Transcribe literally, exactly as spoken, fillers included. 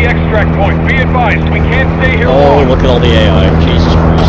the extract point. Be advised, we can't stay here Oh, long. look at all the A I. Jesus Christ.